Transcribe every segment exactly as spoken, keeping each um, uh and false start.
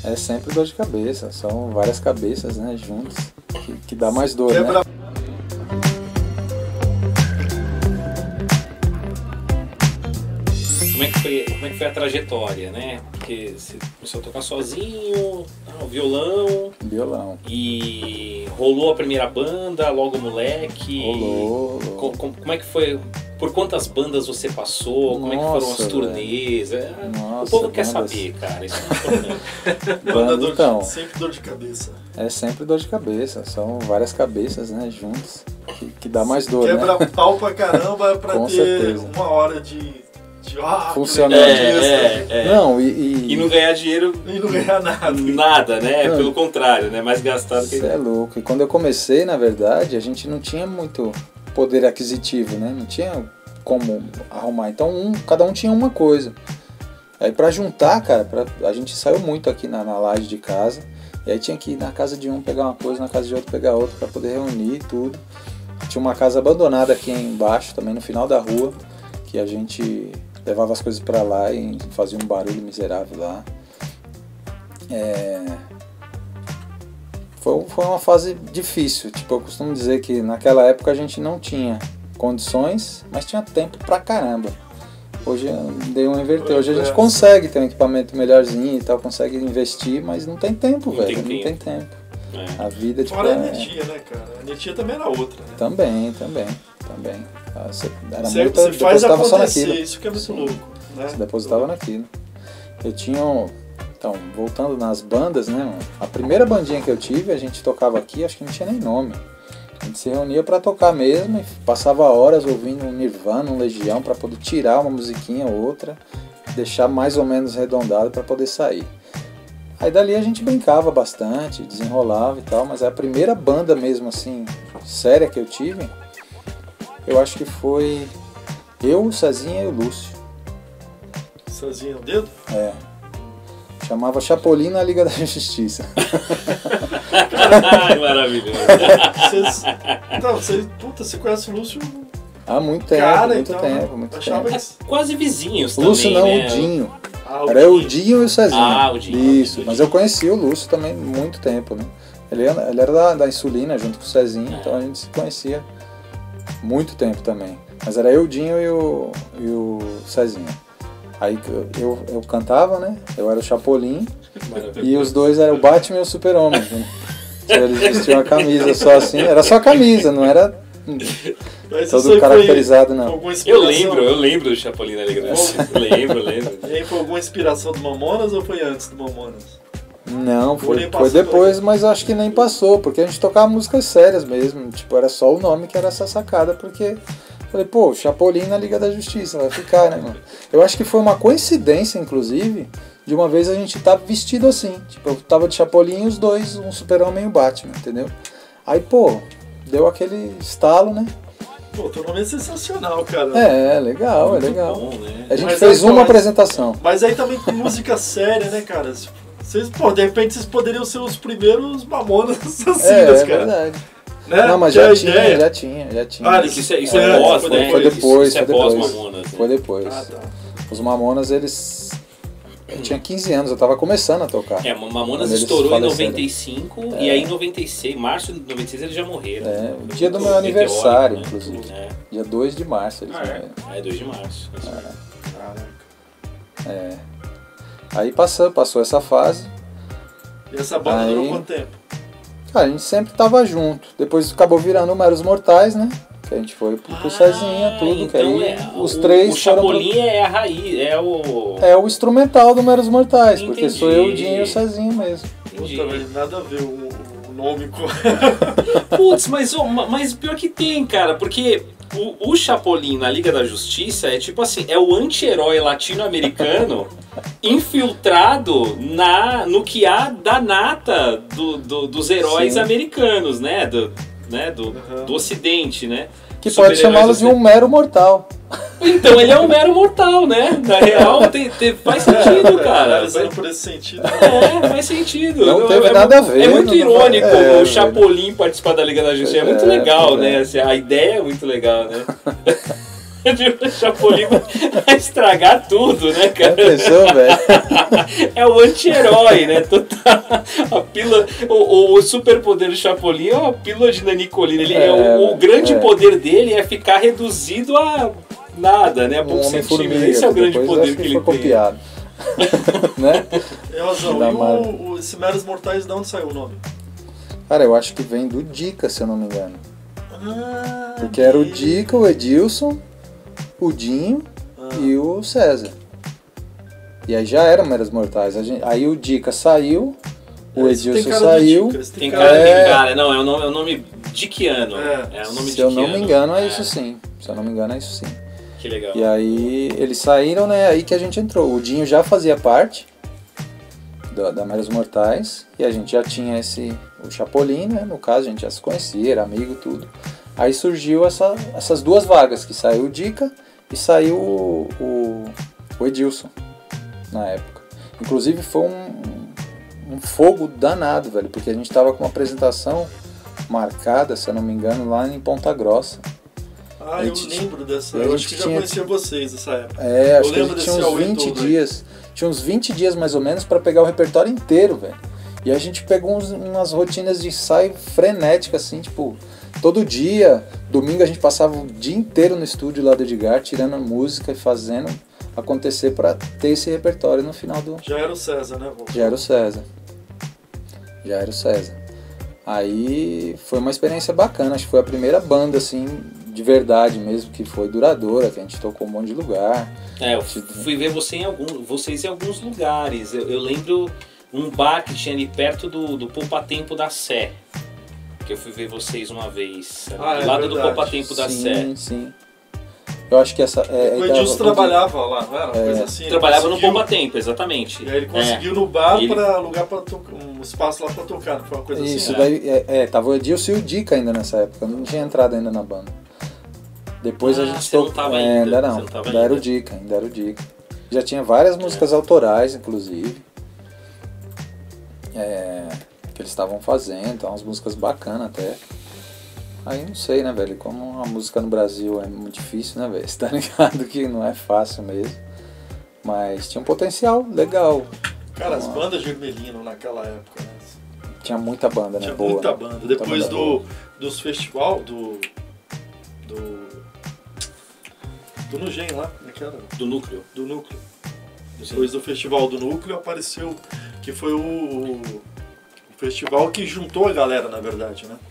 É sempre dor de cabeça, são várias cabeças, né, juntas, que, que dá mais dor, Quebra... né? Como é que foi, como é que foi a trajetória, né? Porque você começou a tocar sozinho, o violão... Violão. E rolou a primeira banda, logo moleque... Rolou, rolou. Como, como é que foi... Por quantas bandas você passou? Como Nossa, é que foram as turnês? É, Nossa, o povo quer bandas... saber, cara. Isso é importante. Banda dor então, de... sempre dor de cabeça. É sempre dor de cabeça. São várias cabeças, né, juntas, que, que dá mais dor, Quebra né? pau pra caramba pra Com ter certeza. uma hora de... de ah, Funcionar. É, é, é. Não, e, e... E não ganhar dinheiro... E não ganhar nada. Nada, né? Não. Pelo contrário, né? Mais gastado que... Você é louco. E quando eu comecei, na verdade, a gente não tinha muito poder aquisitivo, né? Não tinha como arrumar. Então, um, cada um tinha uma coisa. Aí pra juntar, cara, pra, a gente saiu muito aqui na, na laje de casa. E aí tinha que ir na casa de um pegar uma coisa, na casa de outro pegar outra, pra poder reunir tudo. Tinha uma casa abandonada aqui embaixo, também no final da rua, que a gente levava as coisas pra lá e fazia um barulho miserável lá. É... Foi, foi uma fase difícil. Tipo, eu costumo dizer que naquela época a gente não tinha condições, mas tinha tempo pra caramba. Hoje deu um inverter. Hoje a gente consegue ter um equipamento melhorzinho e tal, consegue investir, mas não tem tempo, Não velho. tem Não tempo. tem tempo. É. A vida, tipo, Fora a é... energia, né, cara? A energia também era outra, né? Também, também, também. Ah, Você, era Você, muita, você faz depositava só acontecer, naquilo. isso que é muito Sim. louco, né? Você depositava naquilo. Eu tinha um... Então, voltando nas bandas, né? A primeira bandinha que eu tive, a gente tocava aqui, acho que não tinha nem nome. A gente se reunia pra tocar mesmo e passava horas ouvindo um Nirvana, um Legião, pra poder tirar uma musiquinha ou outra, deixar mais ou menos arredondado pra poder sair. Aí dali a gente brincava bastante, desenrolava e tal, mas a primeira banda mesmo assim, séria que eu tive, eu acho que foi eu, o Cezinha e o Lúcio. Sozinho no dedo? É. Chamava Chapolin na Liga da Justiça. Ai, maravilhoso. Vocês... Então, você... Puta, você conhece o Lúcio? Há muito tempo, Cara, muito então, tempo, muito achava tempo. que... Quase vizinhos O Lúcio também, não, né? o Dinho. Ah, Era o Dinho e o Cezinho. Ah, o Dinho. Isso, O mas Dinho. eu conheci o Lúcio também muito tempo, né? Ele era, ele era da, da Insulina junto com o Cezinho, É. então a gente se conhecia muito tempo também. Mas era eu, o Dinho e o, e o Cezinho. Aí eu, eu, eu cantava, né? Eu era o Chapolin e os dois eram o Batman e o Super-Homem. Né? Eles vestiam a camisa só assim, era só camisa, não era Mas todo isso aí caracterizado, foi não. alguma Eu inspiração? lembro, eu lembro do Chapolin na Liga da Justiça. Lembro, lembro. E aí foi alguma inspiração do Mamonas ou foi antes do Mamonas? Não, foi, nem foi passou depois, por mas eu acho que nem passou, porque a gente tocava músicas sérias mesmo, tipo, era só o nome que era essa sacada, porque falei, pô, Chapolin na Liga da Justiça, vai ficar, né, mano? Eu acho que foi uma coincidência, inclusive, de uma vez a gente tava vestido assim, tipo, eu tava de Chapolin e os dois, um Super-Homem e um Batman, entendeu? Aí, pô, deu aquele estalo, né? Pô, teu nome é sensacional, cara. É, legal, Muito é legal. bom, né? A gente Mas fez é, uma mas- apresentação. Mas aí também com música séria, né, cara? Vocês, pô, de repente vocês poderiam ser os primeiros Mamonas assassinos, É, é cara. verdade. Né? Não, mas Que é já a tinha, ideia. já tinha, já tinha. Ah, Isso é, isso É, é pós, foi né? Foi depois, isso é foi pós depois. Mamonas. Né? Foi depois. Ah, tá. Os Mamonas, eles... Eu tinha quinze anos, eu tava começando a tocar. É, o Mamonas Quando eles estourou em faleceram. noventa e cinco e aí em noventa e seis, março de noventa e seis eles já morreram. É, o dia do meu Meteórico, aniversário, né? inclusive. É, Dia dois de março eles Ah, é? morreram. é dois de março. isso mesmo. Caraca. É. Aí passou, passou essa fase. E essa banda Aí- durou quanto tempo? Cara, a gente sempre tava junto. Depois acabou virando o Meros Mortais, né? Que a gente foi pro, pro Cezinha, tudo. que então aí é, os o, três O foram pro- Chapolin é a raiz, é o... É o instrumental do Meros Mortais, porque Entendi. sou eu, o Dinho e o Cezinha mesmo. Entendi. Puta, velho, nada a ver o, o nome com... Putz, mas, ô, ma- mas pior que tem, cara, porque o, o Chapolin na Liga da Justiça é tipo assim, é o anti-herói latino-americano infiltrado na, no que há da nata do, do- dos heróis Sim. americanos, né? Do, né? Do, Uhum. do ocidente, né? Que pode Super-heróis chamá-lo de um ocidentais. mero mortal. Então ele é um mero mortal, né? Na real, tem, tem- faz sentido, cara. Analisando por esse sentido. É, faz sentido. Não é, teve é nada mu- a ver, É muito não- irônico é, o Chapolin participar da Liga da Justiça. É muito é, legal, é. né? Assim, a ideia é muito legal, né? O Chapolin vai estragar tudo, né, cara? Já pensou, velho? É o anti-herói, né? Total. A pílula, o, o superpoder do Chapolin é uma pílula de nanicolina. Ele, é, É, o, o grande é. poder dele é ficar reduzido a nada, né? A poucos centímetros. Esse é o grande depois poder acho que, que ele foi tem. copiado. Né? É, Razão, Da e Marvel. o, o, esse Meros Mortais, de onde saiu o nome? Cara, eu acho que vem do Dica, se eu não me engano. Ah, Porque era o que- Dica, o Edilson, o Dinho Ah. e o César. E aí já eram Meros Mortais. A gente- aí o Dica saiu, o Esse tem Edilson cara do saiu. Dica, esse Tem cara cara, de- tem É. cara. Não, é o nome, é o nome Dickiano. É. É, o nome Se eu não me Dickiano. engano, é isso sim. Se eu não me engano, é isso sim. Que legal. E aí eles saíram, né? Aí que a gente entrou. O Dinho já fazia parte da, da Meros Mortais. E a gente já tinha esse. O Chapolin, né? No caso, a gente já se conhecia, era amigo, tudo. Aí surgiu essa, essas duas vagas, que saiu o Dica e saiu o, o, o Edilson na época. Inclusive foi um, um fogo danado, velho, porque a gente tava com uma apresentação marcada, se eu não me engano, lá em Ponta Grossa. Ah, A eu gente- lembro dessa. a Eu gente acho que já tinha- conhecia vocês nessa época. É, acho Eu que a lembro gente tinha desse uns Aue vinte todo aí. dias. Tinha uns vinte dias mais ou menos pra pegar o repertório inteiro, velho. E a gente pegou uns- umas rotinas de ensaio frenéticas, assim, tipo, todo dia, domingo a gente passava o dia inteiro no estúdio lá do Edgar, tirando música e fazendo acontecer pra ter esse repertório no final do. Já era o César, né, vô? Já era o César. Já era o César. Aí foi uma experiência bacana, acho que foi a primeira banda, assim, de verdade mesmo, que foi duradoura, que a gente tocou um monte de lugar. É, eu fui ver você em algum, vocês em alguns lugares. Eu, eu lembro um bar que tinha ali perto do, do Poupa Tempo da Sé. Que eu fui ver vocês uma vez. ali Ah, do é lado do verdade. Poupa Tempo da Sé. Sim, sim. Eu acho que essa. É, O é, Edilson da- trabalhava lá, não era? Uma É. coisa assim. ele Trabalhava no conseguiu- Poupa Tempo, exatamente. E aí ele conseguiu no bar Ele- pra lugar pra to- um espaço lá pra tocar, não foi uma coisa Isso, assim? daí. É, é, tava o Edilson e o Dica ainda nessa época, eu não tinha entrado ainda na banda. Depois Ah, a gente você não to- tava é, ainda, ainda não. você não tava ainda era o ainda. Dica, ainda era o Dica. Já tinha várias músicas autorais, inclusive. É, que eles estavam fazendo, então umas músicas bacanas até. Aí não sei, né, velho? Como a música no Brasil é muito difícil, né, velho? Você tá ligado que não é fácil mesmo. Mas tinha um potencial legal. Cara, as Uma- bandas de Ermelino naquela época, né? Tinha muita banda, né? Tinha Boa. muita né? banda. Muita Depois banda do, boa. dos festival, do. Do. Do Nugem lá, como é que era? Do núcleo. Do Núcleo. Depois do festival do Núcleo apareceu, que foi o, o festival que juntou a galera, na verdade, né?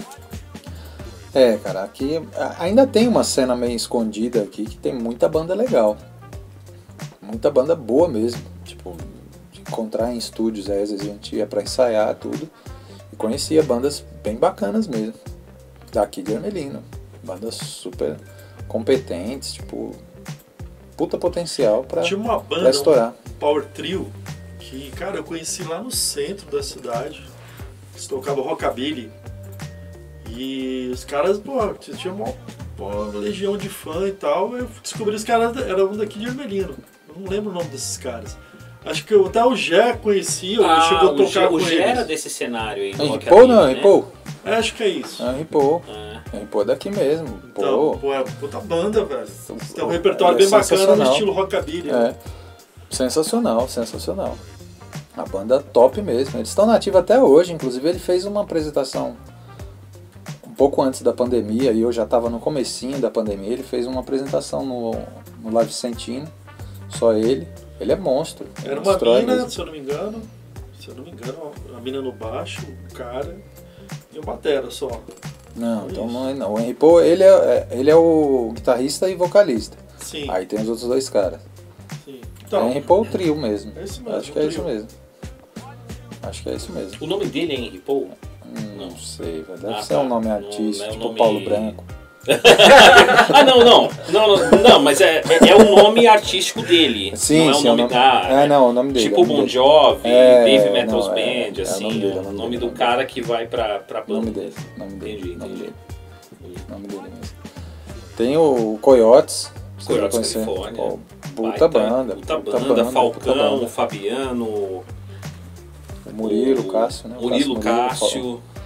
É, cara, aqui a- ainda tem uma cena meio escondida aqui que tem muita banda legal. Muita banda boa mesmo. Tipo, de encontrar em estúdios, aí, às vezes a gente ia pra ensaiar tudo e conhecia bandas bem bacanas mesmo. Daqui de Ermelino. Bandas super competentes, tipo, puta potencial pra, Tinha uma pra banda, estourar. um Power Trio, que, cara, eu conheci lá no centro da cidade. Eles tocavam rockabilly. E os caras, pô, tinha uma, uma legião de fã e tal. Eu descobri que os caras eram daqui de Ermelino. Eu não lembro o nome desses caras. Acho que eu, até o Gé conhecia, ele chegou a o tocar Gé- com o Gé era eles. desse cenário aí. do É Rock Ripou and não? Roll, né? Ripou? É, acho que é isso. É Ripou. É. É Ripou é daqui mesmo. Então, Pô, pô, é puta banda, velho. Tem um é repertório bem bacana no sensacional. estilo rockabilly. né? É, sensacional, sensacional. A banda top mesmo. Eles estão nativos até hoje. Inclusive ele fez uma apresentação um pouco antes da pandemia e eu já estava no comecinho da pandemia. Ele fez uma apresentação no, no Live Vicentino. Só ele. Ele é monstro. Ele Era uma destrói mina, mesmo. se eu não me engano, se eu não me engano, a mina no baixo, o cara e o batera só. Não, É então isso. não é não. O Henry Paul, ele é, ele é o guitarrista e vocalista. Sim, Aí tem os outros dois caras. sim. É Então, Henry Paul trio mesmo. é isso mesmo, Acho que é o isso trio. mesmo. Acho que é isso mesmo. O nome dele é Henry Paul? Hum, Não sei, velho. Deve Ah, ser tá. um nome Não, artístico, não é um tipo nome- Paulo Branco. Ah, não, não. Não, não, não mas é, é, é o nome artístico dele. Sim, não é o sim, nome é o nome- da. é, não, o nome dele, Tipo é o nome Bon dele. Jovi, É, Dave Metals não, é, Band, é o assim. nome dele, é É o o nome nome dele, do cara que vai pra, pra banda. Nome dele, nome dele. Entendi, nome entendi. dele. Nome dele mesmo. Tem o Coyotes. você vai Coyotes conhecer. Califórnia. Pô, Baita- puta banda. Puta puta banda, Falcão, puta banda. Fabiano. O Murilo, o Cássio, né? O Murilo, Cássio Cássio.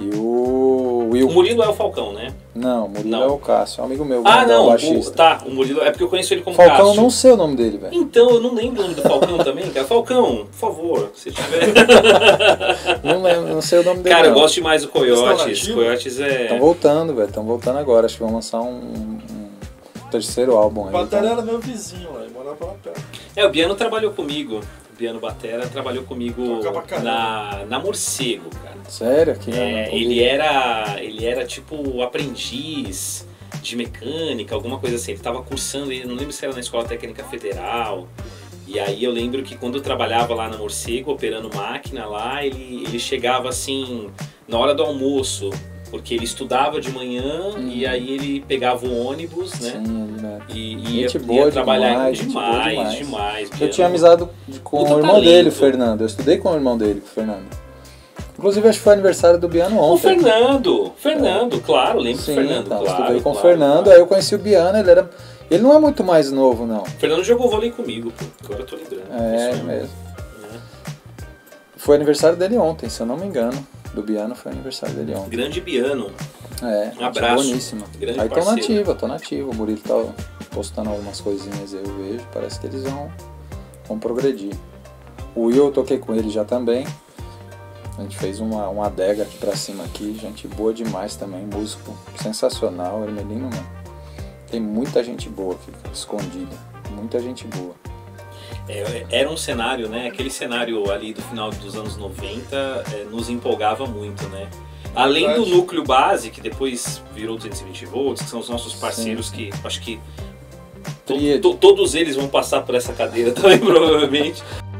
E o Will. O Murilo é o Falcão, né? Não, o Murilo Não. é o Cássio, é um amigo meu. Ah, grandão, não, o, baixista. tá, o Murilo, é porque eu conheço ele como Falcão, Cássio. eu não sei o nome dele, velho. Então, eu não lembro o nome do Falcão também, cara. Falcão, por favor, se tiver. Não lembro, não sei o nome dele. Cara, eu não. gosto demais do Coyotes. Restaurativo? Coyotes é. Estão voltando, velho, estão voltando agora. Acho que vão lançar um, um terceiro álbum O aí. Batera então. era meu vizinho lá, ele morava lá perto. É, o Biano trabalhou comigo. O Biano Batera trabalhou comigo Toca pra caramba. na, na Morcego, cara. Sério? Aqui É, não, ele era. Ele era tipo aprendiz de mecânica, alguma coisa assim. Ele tava cursando, eu não lembro se era na Escola Técnica Federal. E aí eu lembro que quando eu trabalhava lá na Morcego, operando máquina lá, ele, ele chegava assim, na hora do almoço, porque ele estudava de manhã Hum. e aí ele pegava o ônibus, né? Sim, né? E ia, Gente boa ia trabalhar demais, gente boa demais, demais. demais. Eu Biano. tinha amizade com Puta o irmão talento. dele, o Fernando. Eu estudei com o irmão dele, o Fernando. Inclusive, acho que foi aniversário do Biano O ontem. Fernando, Fernando, claro, lembro do Sim, Fernando, então, claro. estudei com claro, o Fernando, claro. aí eu conheci o Biano, ele era... Ele não é muito mais novo, não. O Fernando jogou vôlei comigo, pô. Agora eu tô lembrando. É, Isso mesmo. É. Foi aniversário dele ontem, se eu não me engano. Do Biano foi aniversário dele ontem. Grande Biano. É, Um abraço. boníssima. Grande Aí tô parceiro. nativa, tô nativa. O Murilo tá postando algumas coisinhas aí, eu vejo. Parece que eles vão, vão progredir. O Will, eu toquei com ele já também. A gente fez uma, uma adega aqui pra cima aqui. Gente boa demais também. Músico sensacional. Hermelino, mano. Tem muita gente boa aqui, escondida. Muita gente boa. É, era um cenário, né? Aquele cenário ali do final dos anos noventa é, nos empolgava muito, né? Além do Verdade. núcleo base, que depois virou duzentos e vinte volts, que são os nossos parceiros Sim. que acho que to- Tríade. to- todos eles vão passar por essa cadeira também, provavelmente.